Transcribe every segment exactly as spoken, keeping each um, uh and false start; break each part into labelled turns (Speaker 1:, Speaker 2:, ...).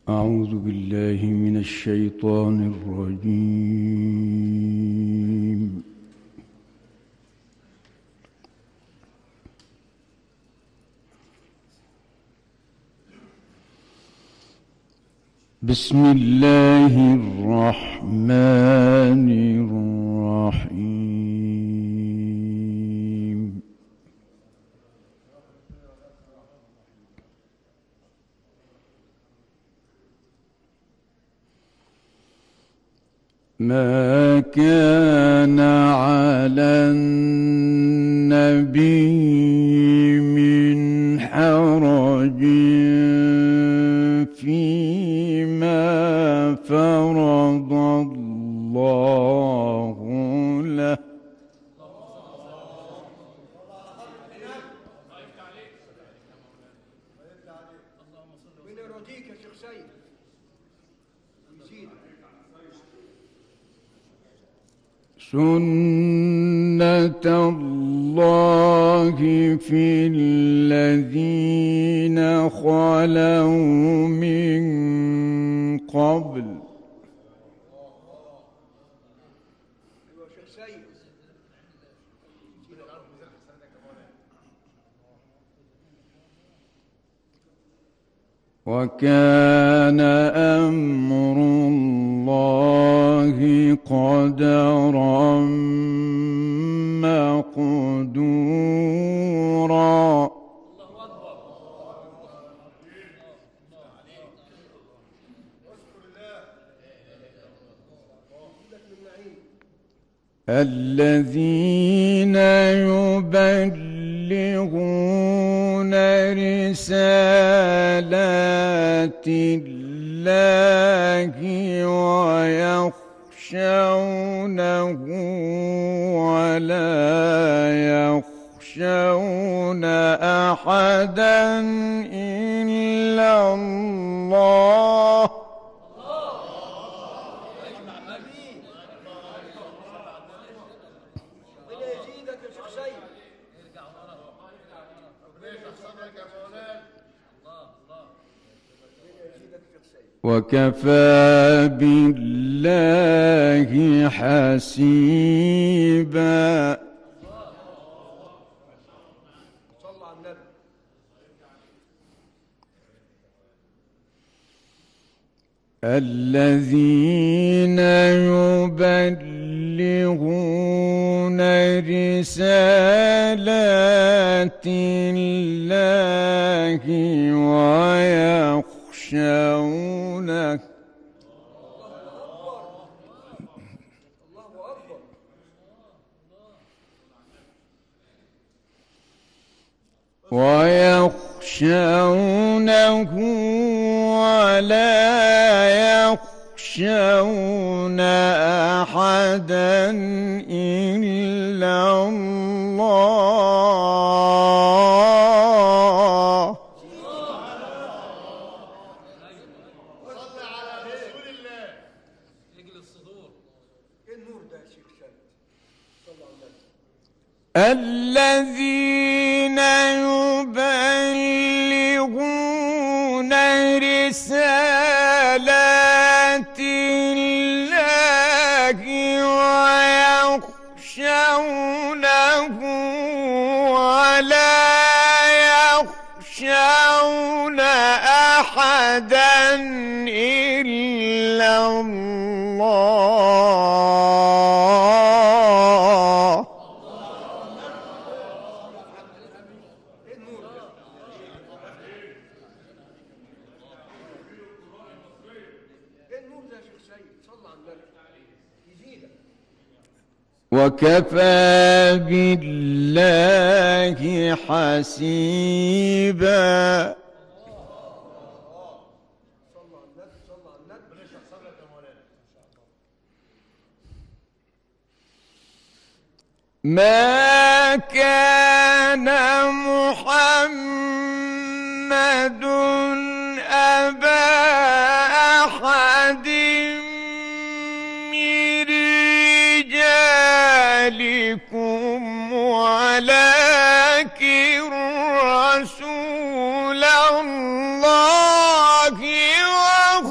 Speaker 1: أعوذ بالله من الشيطان الرجيم. بسم الله الرحمن الرحيم. ما كان على النبي من حرج فيما فرض الله له. سنة الله في الذين خلوا من قبل. وكان أمر الله قدرا مقدورا. الذين يبلغون رسالات الله ويخشونه ولا يخشون أحدا إلا الله. وكفى بالله حسيبا. الذين يبلغون رسالات الله ويخشونه ويخشونه ولا يخشون أحدا إلا الله. الذين يبلغون رسالات الله ويخشونه ولا يخشون أحدا إلا الله. وكفى بالله حسيبا. ما كان محمد أبا أحد من رجالكم ولكن رسول الله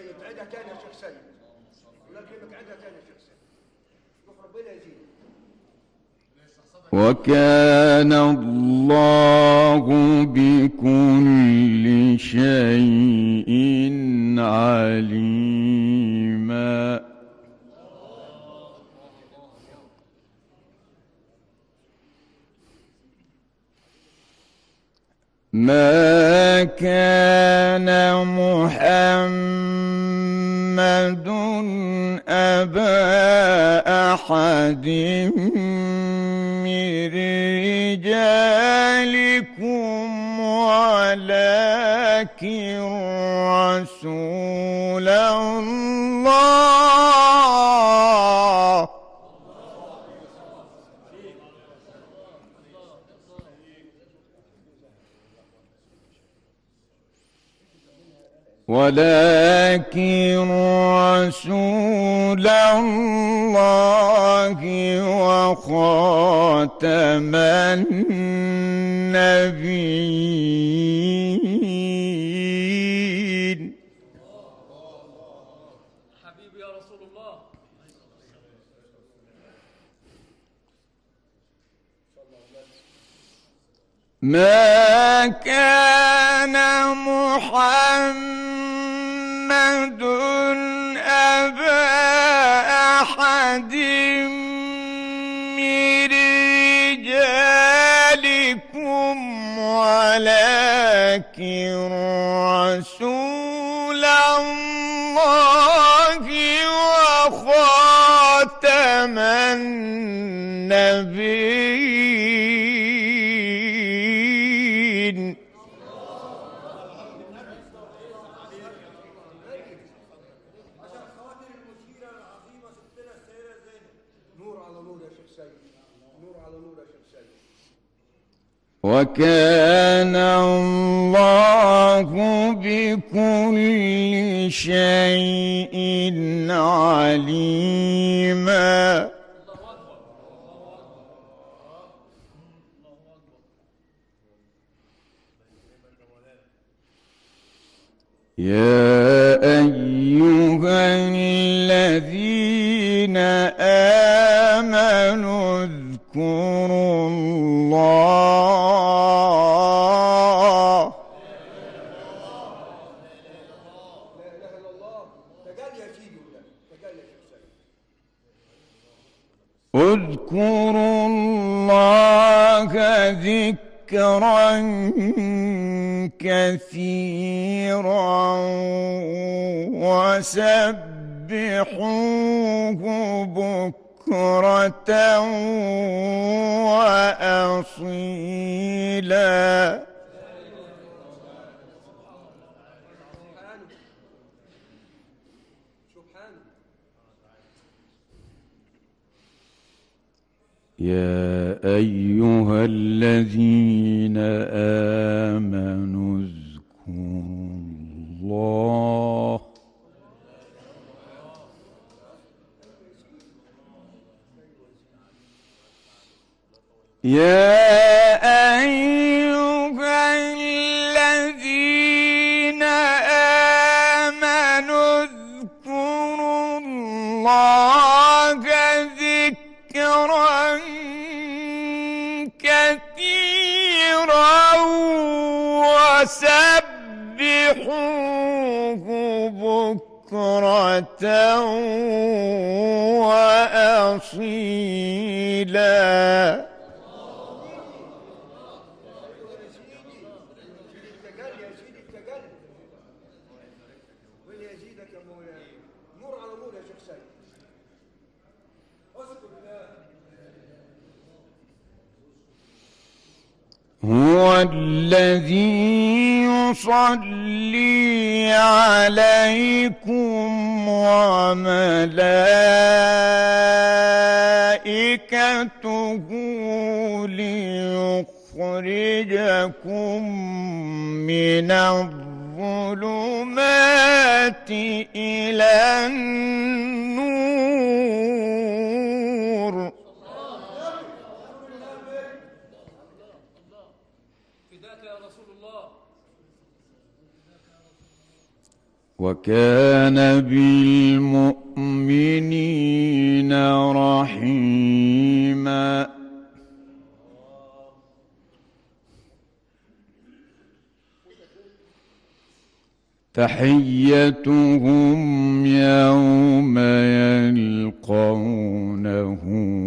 Speaker 2: سيد، عيدها تاني يا شيخ سيد. الله يكرمك، عيدها تاني يا شيخ سيد. شوف ربنا يزيد.
Speaker 1: وكان الله بكل شيء عليما. ما كان محمد أبا أحد من رجالكم ولكن رسول الله ولكن رسول الله وخاتم النبيين.
Speaker 3: حبيبي يا رسول الله.
Speaker 1: ما كان محمد أبا أحد من رجالكم ولكن رسول الله وخاتم النبيين. وكان الله بكل شيء عليما. يا أيها الذين آمنوا اذكروا الله اذكروا الله ذكرا كثيرا وسبحوه بكرة وأصيلا. يا أيها الذين آمنوا اذكروا الله يا أيها الذين آمنوا اذكروا الله ذكرا كثيرا وسبحوه بكرة وأصيلا. هو الذي يصلي عليكم وملائكته ليخرجكم من الظلمات إلى النور. وكان بالمؤمنين رحيما. تحيتهم يوم يلقونه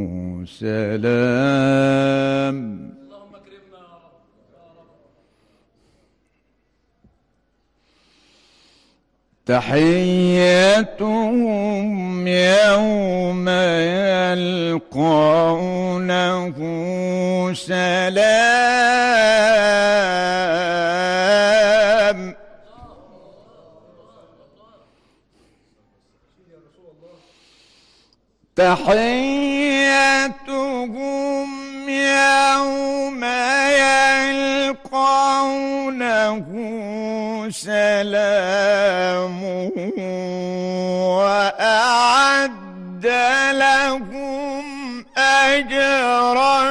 Speaker 1: سلام.
Speaker 3: اللهم اكرمنا يا رب يا رب.
Speaker 1: تحيتهم يوم يلقونه سلام. تحيتهم يوم يلقونه سلام وأعد لهم أجرا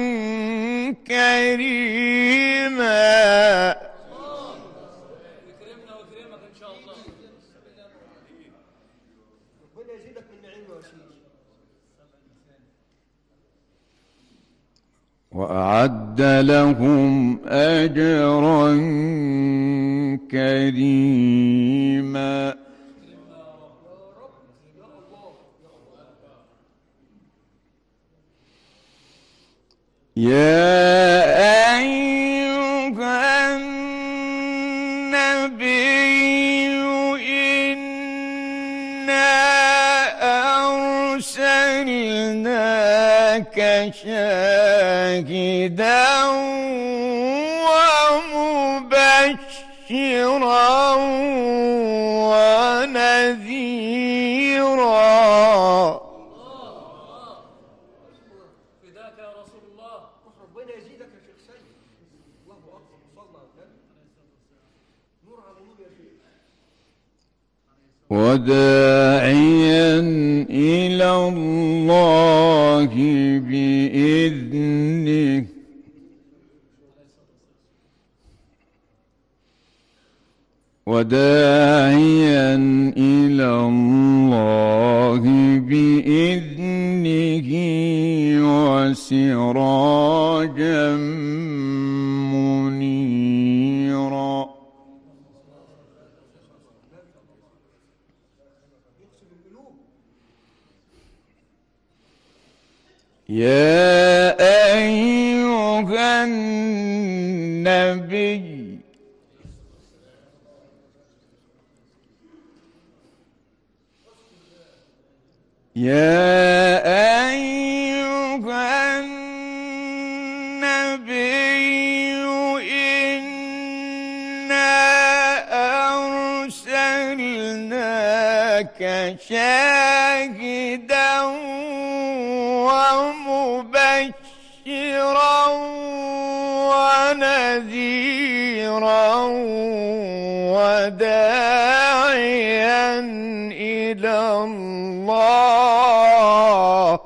Speaker 1: كريما.
Speaker 3: يكرمنا ويكرمك ان شاء الله.
Speaker 2: ربنا يزيدك من نعيمه يا سيدي.
Speaker 1: وأعد لهم أجرا كريما. يا أيها النبي إنا أرسلناك شاهدا ومبشرا ونذيرا.
Speaker 3: فداك يا رسول الله.
Speaker 2: ربنا يزيدك يا شيخ سيد. الله اكبر. صلى على النبي. نور على نور يا شيخ.
Speaker 1: وداعيا إلى الله بإذنه وداعيا إلى الله بإذنه وسراجا منيرا. يا أيها النبي يا أيها النبي إنا أرسلناك شاهدا ومبشرا ونذيرا وداعيا إلى الله.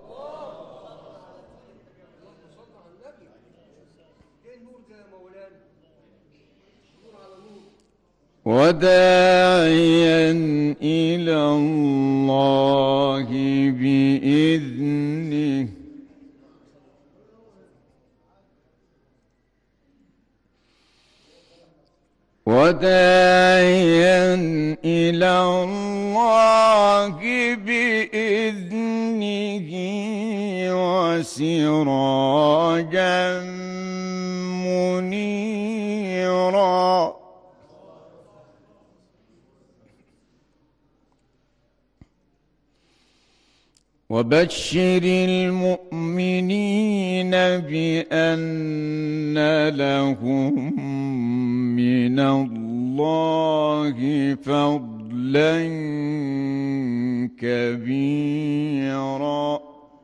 Speaker 1: وداعيا إلى الله بإذنه وداعيا إلى الله بإذنه وسراجا منيرا. وبشر المؤمنين بأن لهم من الله فضلا كبيرا.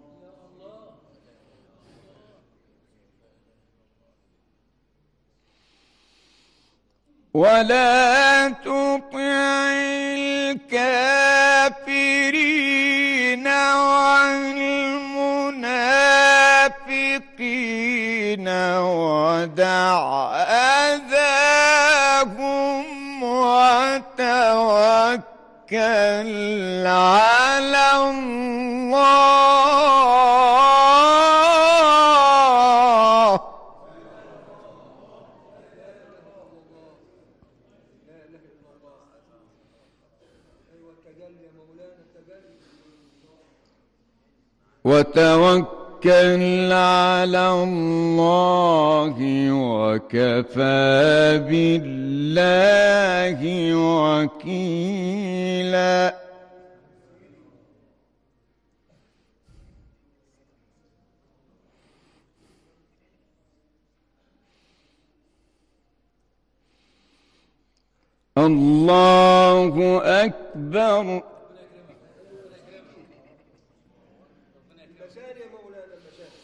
Speaker 1: ولا تطع الكافرين والمنافقين ودع أذاهم وتوكل على الله
Speaker 2: لا اله الا الله. ايوه التجلي يا مولانا التجلي.
Speaker 1: وتوكل على الله وكفى بالله وكيلا. الله أكبر.
Speaker 2: المشاهد يا مولانا المشاهد.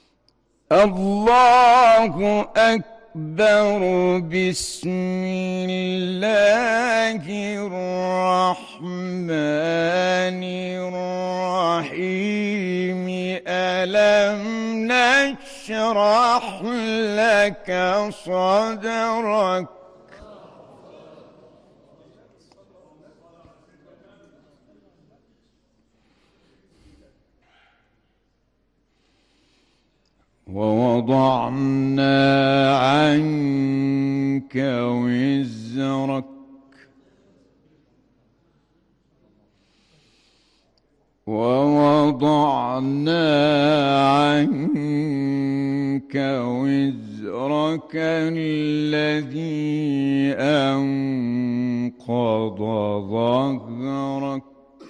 Speaker 1: الله أكبر. بسم الله الرحمن الرحيم. ألم نشرح لك صدرك ووضعنا عنك وزرك ووضعنا عنك وزرك الذي أنقض ظهرك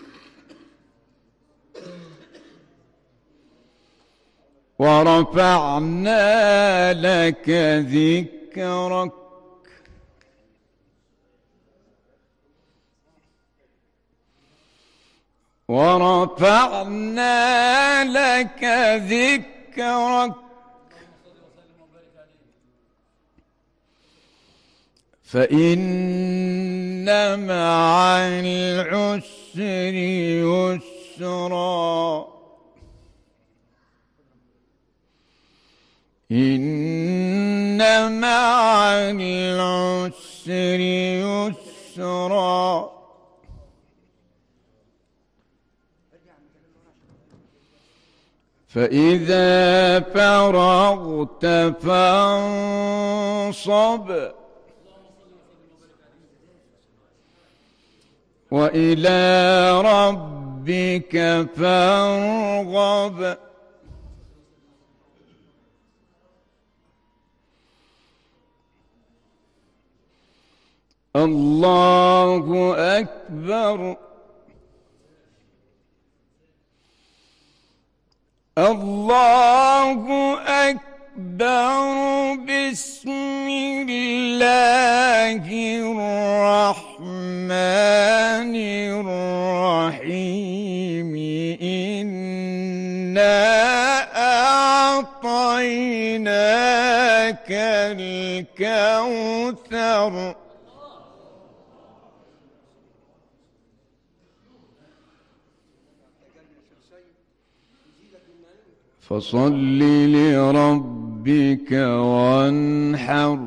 Speaker 1: ورفعنا لك ذكرك ورفعنا لك ذكرك فإن مع العسر يسرا. إن مع العسر يسرا. فإذا فرغت فانصب وإلى ربك فارغب. الله أكبر. الله أكبر. بسم الله الرحمن الرحيم. إنا أعطيناك الكوثر فصل لربك وانحر.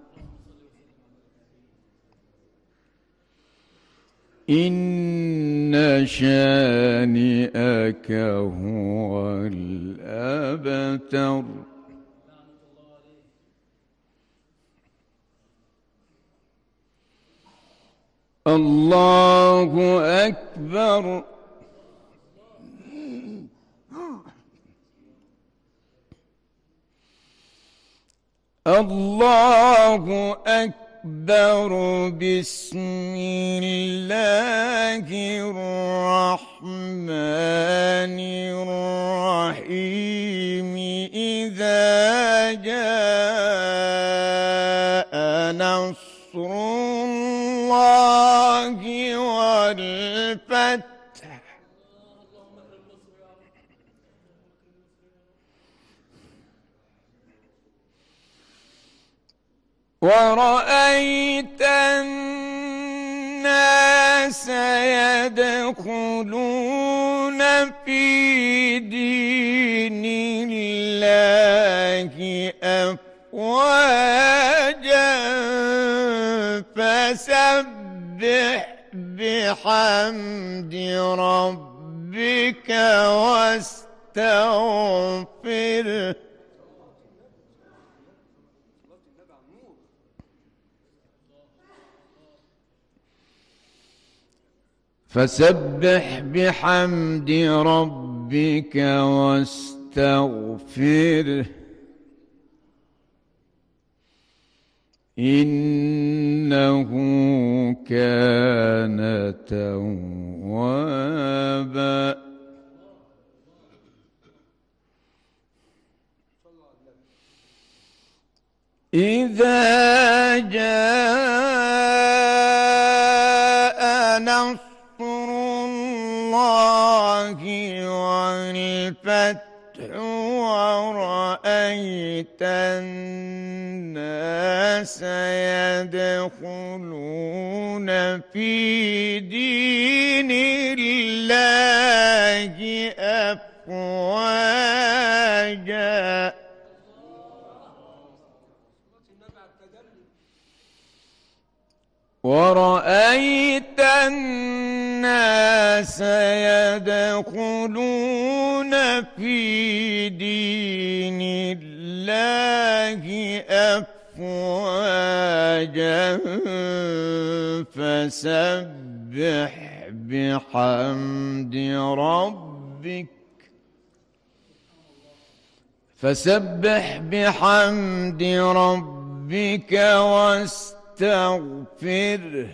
Speaker 1: إن شانئك هو الأبتر. الله أكبر. الله أكبر. بسم الله الرحمن الرحيم. إذا جاء نصر الله والفتح ورأيت الناس يدخلون في دين الله أفواجا فسبح بحمد بحمد ربك واستغفره فسبح بحمد ربك واستغفره إنه كان توابا. إذا جاء نصر الله والفتح ورأيت الناس يدخلون في دين الله أفواجا ورأيت الناس يدخلون في دين الله أفواجا فسبح بحمد ربك فسبح بحمد ربك واستغفره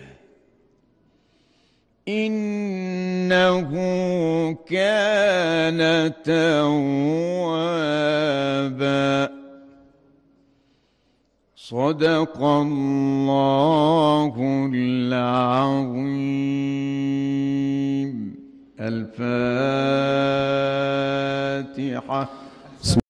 Speaker 1: إنه كان توابا. صدق الله العظيم. الفاتحة.